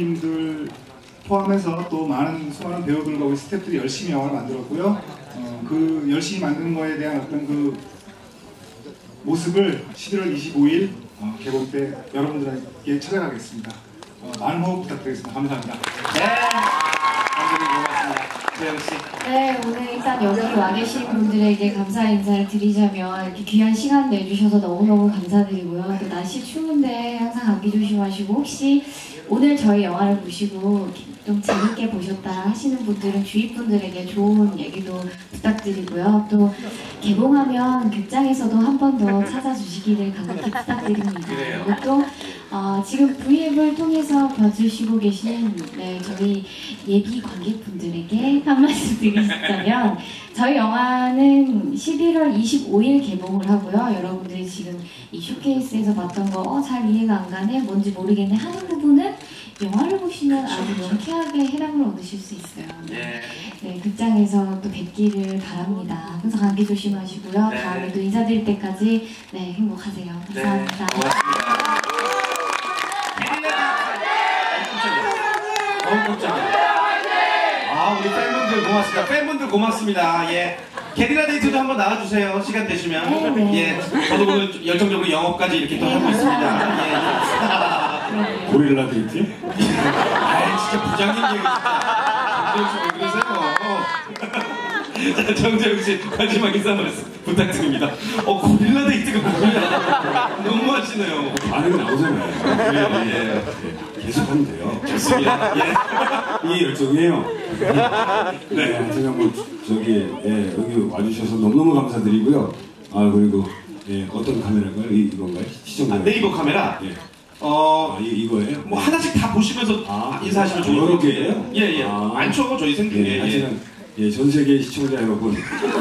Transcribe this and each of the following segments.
감독님들 포함해서 또 수많은 배우들과 우리 스태프들이 열심히 영화를 만들었고요. 그 열심히 만드는 거에 대한 어떤 그 모습을 11월 25일 개봉 때 여러분들에게 찾아가겠습니다. 많은 호흡 부탁드리겠습니다. 감사합니다. 네, 감독님 고맙습니다. 조영씨. 네, 오늘 일단 여기 와 계신 분들에게 감사 인사를 드리자면 이렇게 귀한 시간 내주셔서 너무너무 감사드리고요. 또 날씨 추운데 항상 감기 조심하시고, 혹시 오늘 저희 영화를 보시고 좀 재밌게 보셨다 하시는 분들은 주위 분들에게 좋은 얘기도 부탁드리고요. 또 개봉하면 극장에서도 한 번 더 찾아주시기를 간곡히 부탁드립니다. 그리고 또 지금 V앱을 통해서 봐주시고 계신 저희 예비 관객분들에게 한 말씀 드리자면, 저희 영화는 11월 25일 개봉을 하고요. 여러분들이 지금 이 쇼케이스에서 봤던 거 잘 이해가 안 가네, 뭔지 모르겠네 하는 부분은 영화를 보시면 아주 명쾌하게 해답을 얻으실 수 있어요. 네, 극장에서 또 뵙기를 바랍니다. 항상 감기 조심하시고요. 네. 다음에 또 인사드릴 때까지 행복하세요. 감사합니다. 네, 고맙습니다. 우리 팬분들 고맙습니다. 팬분들 고맙습니다. 예. 게리라 데이트도 한번 나와주세요. 시간 되시면. 네. 예. 저도 오늘 열정적으로 영업까지 이렇게 또 하고 있습니다. 예. 고릴라 데이트? 아이, 진짜 부장님 얘기 진짜. 정재욱 씨 왜 그러세요? 자, 정재욱 씨 마지막 인사 한번 부탁드립니다. 고릴라 데이트가 뭐야? 너무 하시네요. 반응이 나오잖아요. 예. 계속 하면 돼요. 좋습니다. 예. 이게 열정이에요. 네, 하여튼 한번 여기 와주셔서 너무너무 감사드리고요. 그리고 어떤 카메라인가요? 이건가요? 시청자. 네이버 카메라? 예. 이거예요? 뭐 하나씩 다 보시면서 인사하시면 좋을 것 여러 같아요. 개예요? 예. 많죠, 저희 생중에. 하여튼 전 세계 시청자 여러분.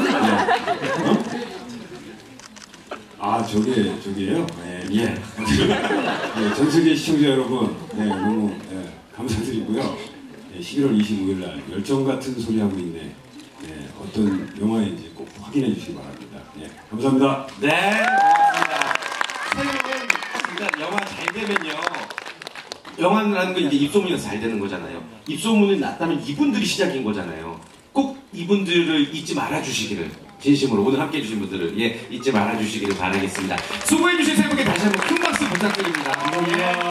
저기예요? 예. 전 세계 시청자 여러분, 너무 감사드리고요. 11월 25일 날 열정 같은 소리 하고 있네. 어떤 영화인지 꼭 확인해 주시기 바랍니다. 감사합니다. 네, 고맙습니다. 새로운 진짜 영화 잘 되면요. 영화라는 건 이제 입소문이 잘 되는 거잖아요. 입소문이 났다면 이분들이 시작인 거잖아요. 꼭 이분들을 잊지 말아 주시기를. 진심으로 오늘 함께 해주신 분들을 잊지 말아 주시기를 바라겠습니다. 수고해 주신 세 분께 다시 한번 큰 박수 부탁드립니다.